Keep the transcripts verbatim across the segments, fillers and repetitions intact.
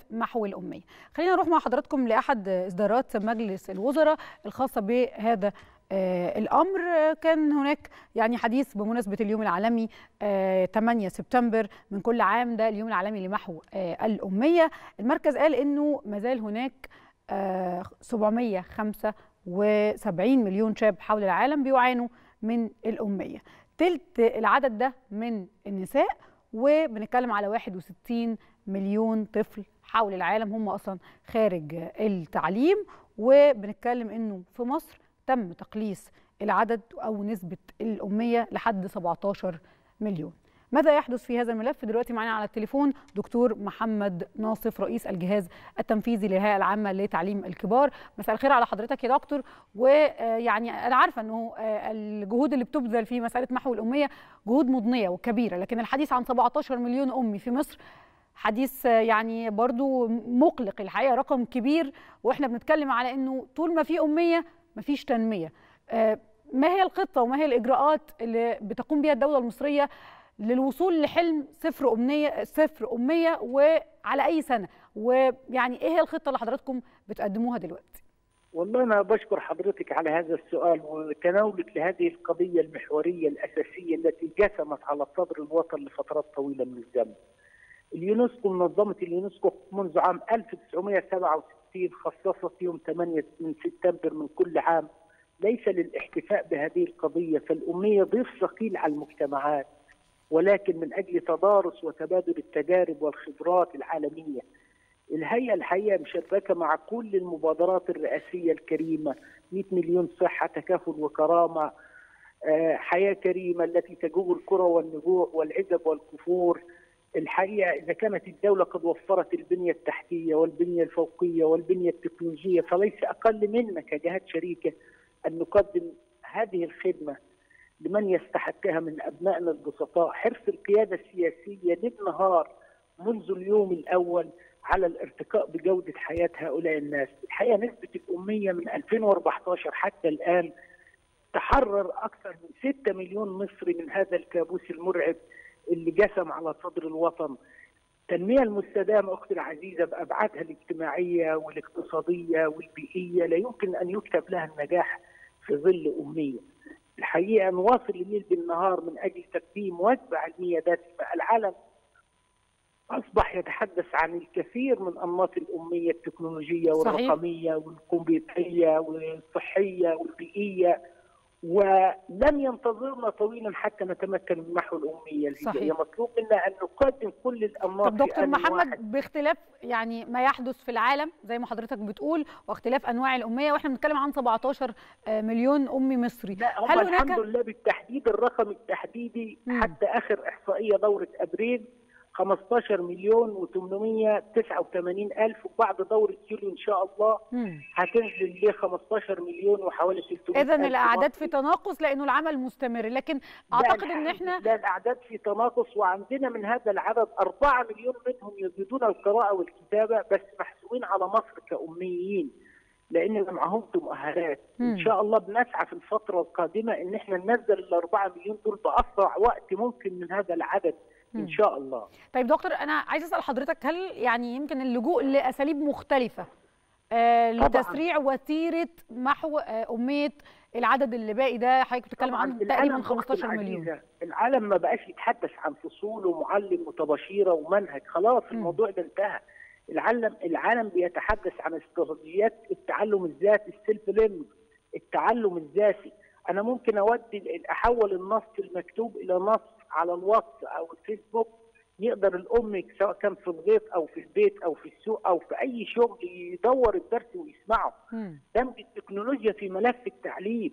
محو الأمية. خلينا نروح مع حضراتكم لأحد إصدارات مجلس الوزراء الخاصة بهذا الأمر. كان هناك يعني حديث بمناسبة اليوم العالمي ثمانية سبتمبر من كل عام، ده اليوم العالمي لمحو الأمية. المركز قال إنه مازال هناك سبعمائة وخمسة وسبعين مليون شاب حول العالم بيعانوا من الأمية، تلت العدد ده من النساء، وبنتكلم على واحد وستين مليون طفل حول العالم هم أصلا خارج التعليم. وبنتكلم إنه في مصر تم تقليص العدد أو نسبة الأمية لحد سبعتاشر مليون. ماذا يحدث في هذا الملف؟ دلوقتي معنا على التليفون دكتور محمد ناصف رئيس الجهاز التنفيذي للهيئة العامة لتعليم الكبار. مساء الخير على حضرتك يا دكتور. ويعني أنا عارفة أنه الجهود اللي بتبذل في مسألة محو الأمية جهود مضنية وكبيرة، لكن الحديث عن سبعتاشر مليون أمي في مصر حديث يعني برضو مقلق الحقيقة، رقم كبير. وإحنا بنتكلم على أنه طول ما في أمية مفيش تنمية. ما هي الخطة وما هي الإجراءات اللي بتقوم بها الدولة المصرية للوصول لحلم صفر أمية صفر أمية وعلى أي سنة؟ ويعني إيه هي الخطة اللي حضراتكم بتقدموها دلوقتي؟ والله أنا بشكر حضرتك على هذا السؤال وتناولك لهذه القضية المحورية الأساسية التي جسمت على صدر الوطن لفترات طويلة من الزمن. اليونسكو، منظمة اليونسكو منذ عام ألف وتسعمائة وسبعة وستين خصصت يوم ثمانية سبتمبر من كل عام ليس للاحتفاء بهذه القضية، فالأمية ضيف ثقيل على المجتمعات، ولكن من أجل تدارس وتبادل التجارب والخبرات العالمية. الهيئة الحقيقة مشاركة مع كل المبادرات الرئاسية الكريمة، مئة مليون صحة، تكافل وكرامة، حياة كريمة التي تجوب الكرة والنجوع والعزب والكفور. الحقيقة إذا كانت الدولة قد وفرت البنية التحتية والبنية الفوقية والبنية التكنولوجية، فليس أقل منا كجهات شريكة أن نقدم هذه الخدمة لمن يستحقها من أبنائنا البسطاء. حرص القيادة السياسية للنهار منذ اليوم الأول على الارتقاء بجودة حياة هؤلاء الناس. الحقيقة نسبة الأمية من ألفين وأربعة عشر حتى الآن تحرر أكثر من ستة مليون مصري من هذا الكابوس المرعب اللي جسم على صدر الوطن. التنمية المستدامة أختي العزيزة بأبعادها الاجتماعية والاقتصادية والبيئية لا يمكن أن يكتب لها النجاح في ظل أمية. الحقيقة نواصل الليل بالنهار من أجل تقديم وجبة علمية دسمة. العالم أصبح يتحدث عن الكثير من أنماط الأمية التكنولوجية والرقمية والكمبيوترية والصحية والبيئية، ولم ينتظرنا طويلا حتى نتمكن من محو الأمية. هي مطلوب منا أن نقدم كل الأنماط. طب دكتور محمد، باختلاف يعني ما يحدث في العالم زي ما حضرتك بتقول واختلاف أنواع الأمية، وإحنا بنتكلم عن سبعتاشر مليون أمي مصري، لا هم هل الحمد هناك... لله بالتحديد الرقم التحديدي م. حتى آخر إحصائية دورة أبريل خمستاشر مليون وثمانمائة وتسعة وثمانين ألف، وبعد دورة يوليو إن شاء الله مم. هتنزل ل خمستاشر مليون وحوالي ستمائة ألف. إذن الأعداد في تناقص لأنه العمل مستمر، لكن أعتقد إن إحنا لا الأعداد في تناقص، وعندنا من هذا العدد أربعة مليون منهم يجيدون القراءة والكتابة بس محسوبين على مصر كأميين لأن معهم مؤهلات. إن شاء الله بنسعى في الفترة القادمة إن إحنا ننزل الأربعة مليون دول بأسرع وقت ممكن من هذا العدد إن شاء الله. طيب دكتور، أنا عايز أسأل حضرتك، هل يعني يمكن اللجوء لأساليب مختلفة آه لتسريع وتيرة محو آه أمية العدد اللي باقي ده؟ حضرتك بتتكلم عن تقريبا خمستاشر مليون. العالم ما بقاش يتحدث عن فصول ومعلم وطباشيره ومنهج، خلاص الموضوع ده انتهى. العالم العالم بيتحدث عن استراتيجيات التعلم الذاتي، السيلف ليرنينج، التعلم الذاتي. أنا ممكن أودي أحول النص المكتوب إلى نص على الواتس أو الفيسبوك، يقدر الأم سواء كان في الغيط أو في البيت أو في السوق أو في أي شغل يدور الدرس ويسمعه. دمج التكنولوجيا في ملف التعليم،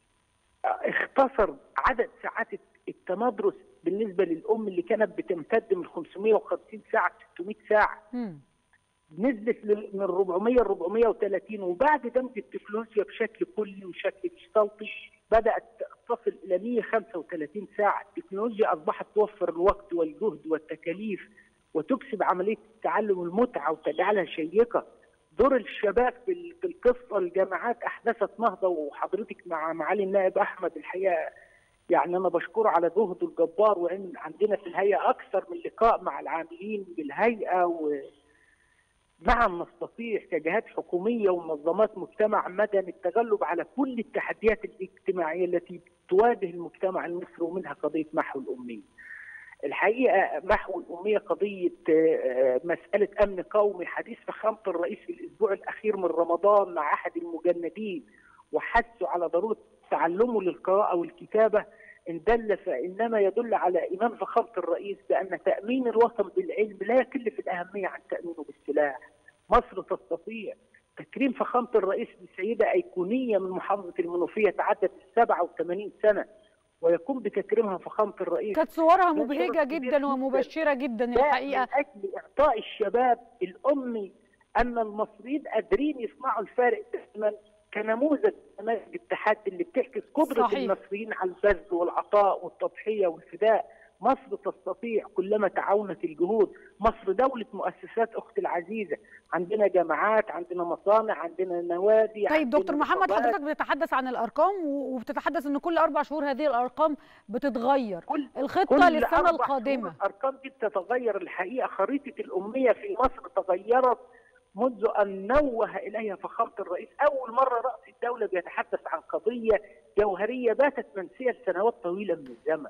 اختصر عدد ساعات التمدرس بالنسبة للأم اللي كانت بتمتد من خمسمائة وخمسين ساعة ل ستمائة ساعة، م. نزلت من أربعمائة ل أربعمائة وثلاثين. وبعد دمج التكنولوجيا بشكل كلي وشكل ديجيتالي بدأت تصل إلى مائة وخمسة وثلاثين ساعة. التكنولوجيا أصبحت توفر الوقت والجهد والتكاليف وتكسب عملية التعلم المتعة وتجعلها شيقة. دور الشباب في القصة، الجامعات أحدثت نهضة، وحضرتك مع معالي النائب أحمد الحقيقة يعني أنا بشكره على جهده الجبار، وإن عندنا في الهيئة أكثر من لقاء مع العاملين بالهيئة و نعم نستطيع كجهات حكومية ومنظمات مجتمع مدني التغلب على كل التحديات الاجتماعية التي تواجه المجتمع المصري، ومنها قضية محو الأمية. الحقيقة محو الأمية قضية مسألة أمن قومي. حديث فخامة الرئيس في الأسبوع الأخير من رمضان مع أحد المجندين وحثوا على ضرورة تعلمه للقراءة والكتابة إن دل فإنما يدل على إيمان فخامة الرئيس بأن تأمين الوطن بالعلم لا يكلف الأهمية عن تأمينه بالسلاح. مصر تستطيع. تكريم فخامة الرئيس بسيدة أيقونية من محافظة المنوفية تعدت سبعة وثمانين سنة ويقوم بتكريمها فخامة الرئيس. كانت صورها مبهجة جدا ومبشرة جدا الحقيقة، من أجل إعطاء الشباب الأمي أن المصريين قادرين يصنعوا الفارق تماما كنموذج التحدي اللي بتعكس قدرة صحيح. المصريين على البذل والعطاء والتضحية والفداء. مصر تستطيع كلما تعاونت الجهود. مصر دولة مؤسسات أختي العزيزة، عندنا جامعات، عندنا مصانع، عندنا نوادي. طيب دكتور محمد، حضرتك بتتحدث عن الأرقام وبتتحدث أن كل أربع شهور هذه الأرقام بتتغير. كل الخطة كل للسنة القادمة الأرقام دي بتتغير. الحقيقة خريطة الأمية في مصر تغيرت منذ أن نوه إليها فخامة الرئيس. أول مرة رأس الدولة بيتحدث عن قضية جوهرية باتت منسية لسنوات طويلة من الزمن.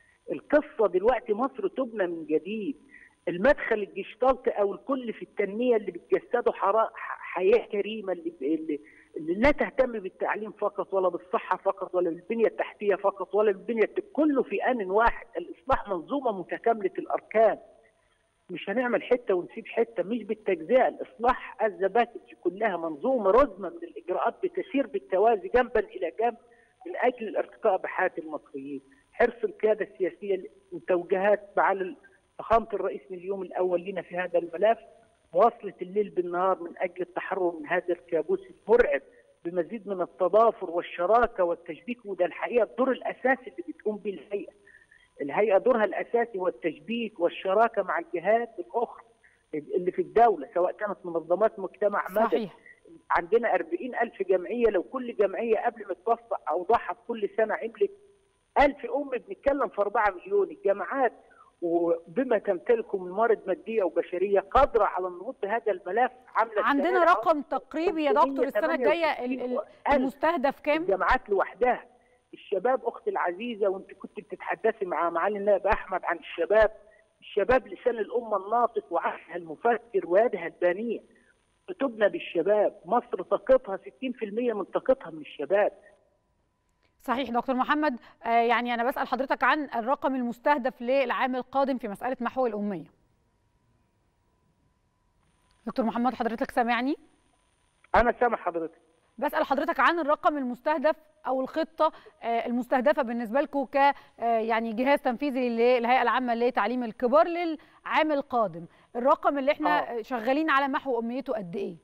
القصة دلوقتي مصر تبنى من جديد. المدخل الجشتالت أو الكل في التنمية اللي بتجسده حياة كريمة اللي, اللي, اللي لا تهتم بالتعليم فقط ولا بالصحة فقط ولا بالبنية التحتية فقط ولا بالبنية، كله في آن واحد. الإصلاح منظومة متكاملة الأركان، مش هنعمل حته ونسيب حته، مش بالتجزئه. الاصلاح الزباكج كلها منظومه رزمه من الاجراءات بتسير بالتوازي جنبا الى جنب من اجل الارتقاء بحياه المصريين. حرص القياده السياسيه وتوجيهات معالي فخامه الرئيس من اليوم الاول لنا في هذا الملف، مواصله الليل بالنهار من اجل التحرر من هذا الكابوس المرعب بمزيد من التضافر والشراكه والتشبيك. وده الحقيقه الدور الاساسي اللي بتقوم به الهيئه. الهيئة دورها الأساسي هو التشبيك والشراكة مع الجهات الأخرى اللي في الدولة، سواء كانت منظمات مجتمع مدني. عندنا أربعين ألف جمعية، لو كل جمعية قبل ما توفق أوضاعها كل سنة عملت ألف أم بنتكلم في أربعة مليون. الجامعات وبما تمتلكه من موارد مادية وبشرية قادرة على النهوض بهذا الملف. عاملة عندنا رقم تقريبي يا دكتور السنة الجاية المستهدف كام؟ الجامعات لوحدها. الشباب اختي العزيزه، وانت كنت بتتحدثي مع معالي النائب احمد عن الشباب. الشباب لسان الامه الناطق وعقلها المفكر ويدها البانيه. تبنى بالشباب. مصر طاقتها ستين بالمئة من طاقتها من الشباب. صحيح دكتور محمد. آه يعني انا بسال حضرتك عن الرقم المستهدف للعام القادم في مساله محو الاميه. دكتور محمد حضرتك سامعني؟ انا سامع حضرتك. بسأل حضرتك عن الرقم المستهدف أو الخطة المستهدفة بالنسبة لكم ك يعني جهاز تنفيذي للهيئة العامة لتعليم الكبار للعام القادم. الرقم اللي احنا آه. شغالين على محو أميته قد إيه؟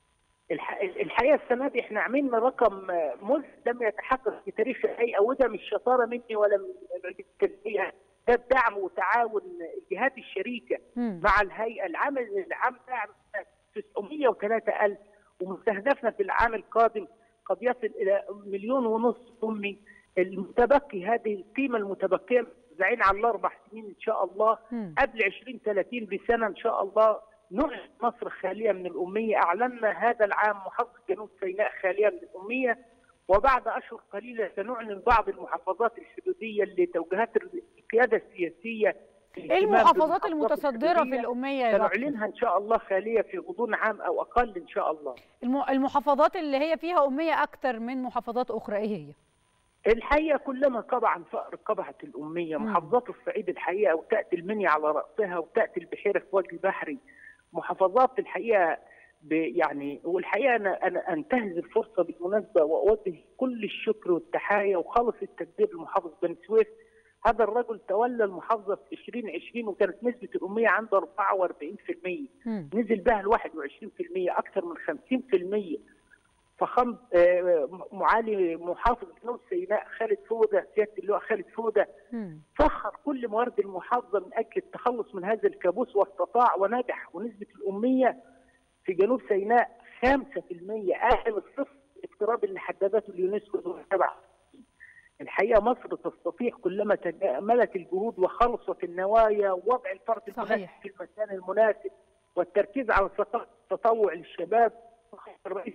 الحقيقة السنة دي احنا عاملين رقم مذ لم يتحقق في تاريخ الهيئة، وده مش شطارة مني ولا من التنمية، ده الدعم وتعاون الجهات الشريكة م. مع الهيئة. العام العام ده تسعمئة وثلاثة ألف، ومستهدفنا في العام القادم قد يصل الى مليون ونص امي. المتبقي هذه القيمه المتبقيه موزعين على الاربع سنين ان شاء الله. م. قبل عشرين ثلاثين بسنه ان شاء الله نعلن مصر خاليه من الاميه. اعلنا هذا العام محافظه جنوب سيناء خاليه من الاميه، وبعد اشهر قليله سنعلن بعض المحافظات الحدوديه اللي توجيهات القياده السياسيه. ايه المحافظات المتصدره في الاميه يا دكتور؟ سنعلنها ان شاء الله خاليه في غضون عام او اقل ان شاء الله. المحافظات اللي هي فيها اميه اكثر من محافظات اخرى ايه هي؟ الحقيقه كلما قضى عن فقر قبحت الاميه. م. محافظات الصعيد الحقيقه، وتاتي المنيا على راسها، وتاتي البحيره في وجه البحري. محافظات الحقيقه يعني. والحقيقه انا انا انتهز الفرصه بالمناسبه واوجه كل الشكر والتحايا وخالص التقدير لمحافظ بني سويف. هذا الرجل تولى المحافظه في ألفين وعشرين وكانت نسبه الاميه عنده أربعة وأربعين بالمئة، نزل بها ل واحد وعشرين بالمئة، اكثر من خمسين بالمئة. فخم معالي محافظ جنوب سيناء خالد فوده، سياده اللواء خالد فوده، سخر كل موارد المحافظه من اجل التخلص من هذا الكابوس، واستطاع ونجح. ونسبه الاميه في جنوب سيناء خمسة بالمئة، اقل الصفر اقتراب اللي حددته اليونسكو دون سبعة. الحقيقه مصر تستطيع كلما تكاملت الجهود وخلصت النوايا ووضع الفرد المناسب في المكان المناسب والتركيز على ثقافه التطوع للشباب. الرئيس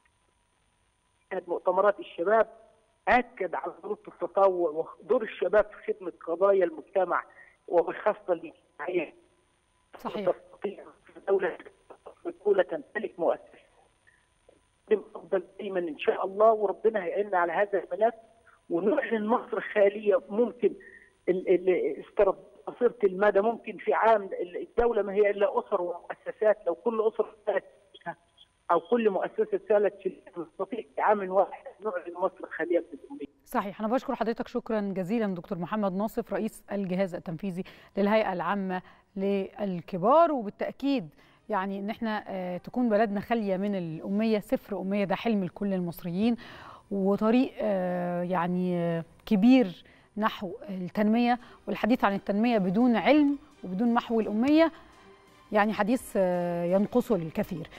مؤتمرات الشباب اكد على ضروره التطوع ودور الشباب في خدمه قضايا المجتمع وبخاصه الاجتماعيه. صحيح. تستطيع الدوله الدوله تمتلك مؤسسه افضل دايما ان شاء الله، وربنا هيعيننا على هذا الملف ونعلن مصر خاليه. ممكن استرداد قصيره المدى، ممكن في عام الدوله ما هي الا اسر ومؤسسات، لو كل اسره او كل مؤسسه سالت في نستطيع في عام واحد نعلن مصر خاليه من الاميه. صحيح. انا بشكر حضرتك شكرا جزيلا دكتور محمد ناصف رئيس الجهاز التنفيذي للهيئه العامه للكبار. وبالتاكيد يعني ان احنا تكون بلدنا خاليه من الاميه، صفر اميه، ده حلم لكل المصريين وطريق يعني كبير نحو التنميه. والحديث عن التنميه بدون علم وبدون محو الاميه يعني حديث ينقصه الكثير.